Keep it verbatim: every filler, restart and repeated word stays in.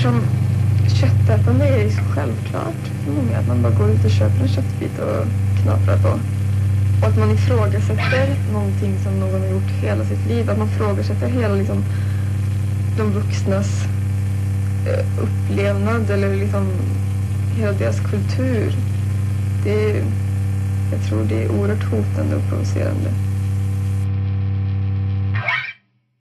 eftersom köttätande är ju så självklart för många att man bara går ut och köper en köttbit och knaprar på. Och att man ifrågasätter någonting som någon har gjort hela sitt liv. Att man ifrågasätter hela liksom, de vuxnas eh, upplevnad eller liksom hela deras kultur. Det är, jag tror det är oerhört hotande och provocerande.